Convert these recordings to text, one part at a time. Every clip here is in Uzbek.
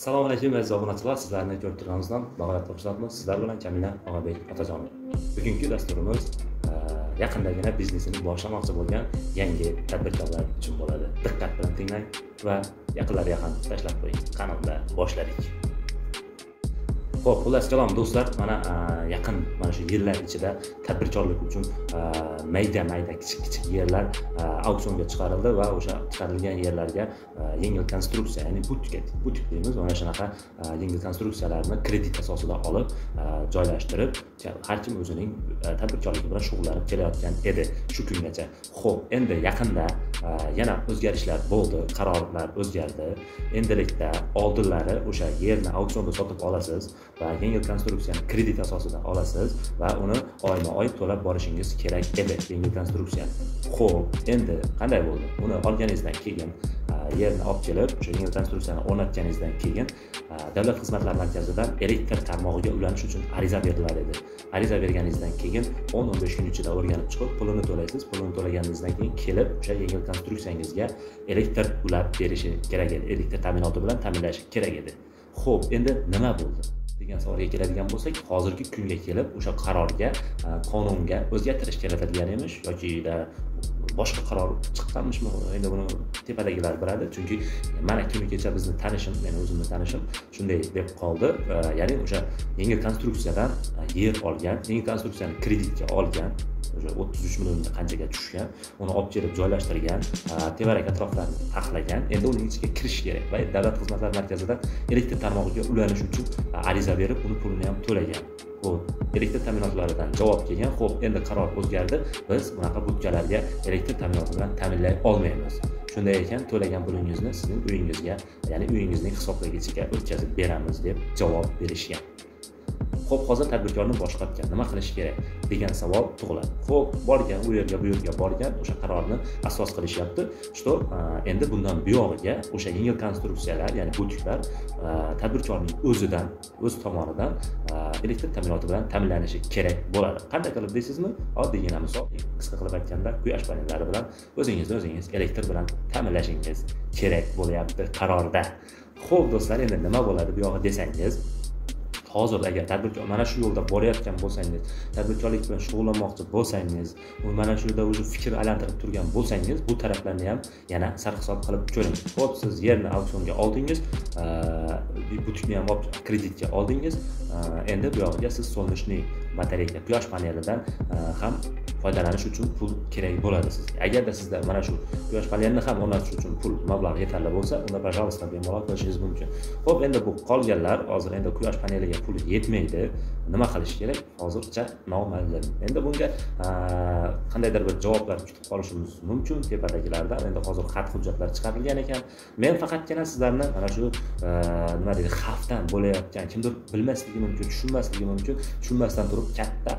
Assalomu alaykum aziz obunachilar, sizlarni ko'rib turganimizdan bag'oyat xursandmiz. Sizlar bilan Jamila Og'abek Otajonov. Bugungi dasturimiz yaqindagina biznesini boshlamoqchi bo'lgan yangi tadbirkorlar uchun bo'ladi. Diqqat bilan tinglang va yaqinlarga ham tashlab qo'ying. Qanday boshladik. Xo'p, xullas kalom do'stlar, yaqin shu yillar ichida tadbirkorlik uchun mayda kichik yerlar auksionga chiqarildi va o'sha chiqarilgan yerlarga yengil konstruksiya, ya'ni butik deymiz, mana shunaqa yengil konstruksiyalarni kredit asosida olib joylashtirib, har kim o'zining tadbirkorligi bilan shug'ullanib kelayotgan edi shu kungacha. Xo'p, endi yaqinda yana o'zgarishlar bo'ldi, qarorlar o'zgardi. Endilikda oldinlari o'sha yerni auksionda sotib olasiz va yengil konstruksiyani kredit asosida olasiz va uni oyma-oy to'lab borishingiz kerak edi yengil konstruksiyani. Xo'p, endi qanday bo'ldi? Uni olganingizdan keyin yerni olib kelib, o'sha yengil konstruksiyani o'rnatganingizdan keyin Davlat xizmatlar markazidan elektr tarmog'iga ulanish uchun ariza berilar edi. Ariza berganingizdan keyin 10-15 kun ichida o'rganib chiqib, pulini to'laysiz. Pulini to'laganingizdan keyin kelib, o'sha yengil konstruksiyangizga elektr ulab berishi kerak edi. Elektr ta'minoti bilan ta'minlashi kerak edi. Xo'p, endi nima bo'ldi degan savolga keladigan bo'lsak, hozirgi kunga kelib o'sha qarorga, qonunga o'zgartirish kiritilgan emish yoki boshqa qaror chiqqanmishmi? Endi buni tepadagilar biladi, chunki mana kuni kecha bizni tanishim, meni o'zimni tanishim shunday deb qoldi. Ya'ni o'sha yengil konstruksiyadan yer olgan, yengil konstruksiyani kreditga olgan, o'sha 33 millionga qanchaga tushgan, uni olib kelib joylashtirgan, tevarak atroflarini taxlagan, endi uning ichiga kirish kerak va Davlat xizmatlar markazidan elektr tarmog'iga ulanish uchun ariza berib, uni pulini ham to'lagan. Xo'p, elektr ta'minotlaridan javob kelgan. Xo'p, endi qaror o'zgardi. Biz bunaqa butkalarga elektr ta'minoti bilan ta'minlay olmaymiz. Shunday ekan, to'lagan pulingizni sizning uyingizga, ya'ni uyingizning hisoblagichiga o'tkazib beramiz deb javob berishgan. Xo'p, hozir tadbirkorni boshqatgan nima qilish kerak degan savol tug'iladi. Xo'p, borgan, u yerga bu yerga borgan, o'sha qarorni asos qilishyapti. Что endi bundan buyog'iga o'sha yengil konstruksiyalar, ya'ni butiklar tadbirkorning o'z tomonidan elektr ta'minoti bilan ta'minlanishi kerak bo'ladi. Qanday qilib deysizmi? Oddiygina misol, qisqa qilib aytganda, quyosh panellari bilan o'zingiz elektr bilan ta'minlashingiz kerak bo'lyapti qarorda. Xo'p, do'stlar, endi nima bo'ladi bu yog'i desangiz, hozir agar tadbirkor mana shu yo'lda borayotgan bo'lsangiz, tadbirkorlik bilan shug'ullanmoqchi bo'lsangiz, mana shu yerda o'zi fikr aylantirib turgan bo'lsangiz, bu taraflarni ham yana sarhisob qilib ko'ring. Xo'p, siz yerni auksionga oldingiz, butikni ham kreditga oldingiz. Endi bu yog'iga siz solnechniy batareyka, quyosh panelidan ham foydalanish uchun pul kerak bo'ladi sizga. Agarda sizda mana shu quyosh panelini ham o'rnatish uchun pul mablag'i yetarli bo'lsa, unda pожалуйста bemalol qilishingiz mumkin. Xo'p, endi bu qolganlar hozir endi quyosh paneliga pul yetmaydi. Nima qilish kerak? Hozircha noma'lum. Endi bunga qandaydir bir javoblar kutib qolishimiz mumkin tepadagilardan. Endi hozir xat hujjatlar chiqarilgan ekan. Men faqatgina sizlarni mana shu nima deydi, xavfdan bo'layotgan, kimdir bilmasligi mumkin, tushunmasdan turib katta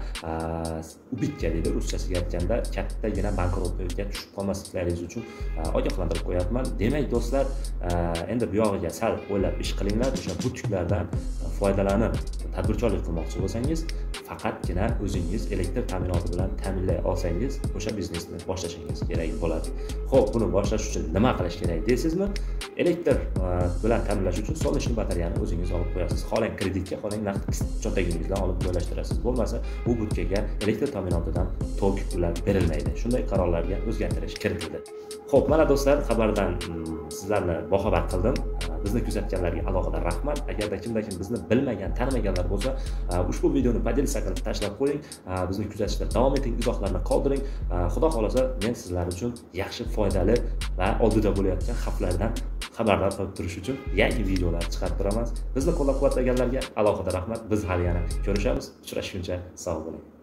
ubitga deydi ruschasiga aytganda, kattagina bankrotlikka tushib qolmasliklaringiz uchun ogohlantirib qo'yapman. Demak do'stlar, endi bu yog'iga sal o'ylab ish qilinglar. O'sha butiklardan foydalanib tadbirkorlik qilmoqchi bo'lsangiz, faqatgina o'zingiz elektr ta'minoti bilan ta'minlay olsangiz, o'sha biznesni boshlashingiz kerak bo'ladi. Xo'p, buni boshlash uchun nima qilish kerak deysizmi? Elektr bilan ta'minlash uchun solnechniy batareyani o'zingiz olib qo'yasiz. Xohlang kreditga, xohlang naqd cho'ntagingizdan olib joylashtirasiz. Bo'lmasa, bu butkaga elektr ta'minotidan tok ulab berilmaydi. Shunday qarorlarga o'zgartirish kiritildi. Xo'p, mana do'stlar, xabardan sizlarni boxabar qildim. Bizni kuzatganlarga alohida rahmat. Agarda kimda-kim bizni bilmagan, tanimaganlar bo'lsa, ushbu videoni podelisa qilib tashlab qo'ying. Bizni kuzatishda davom eting, izohlarni qoldiring. Xudo xolasa, men sizlar uchun yaxshi, foydali va oldida bo'layotgan xavflardan xabardor qilib turish uchun yangi videolar chiqarib turaman. Bizni qo'llab-quvvatlaganlarga alohida rahmat. Biz hali yana ko'rishamiz. Uchrashguncha sog' bo'ling.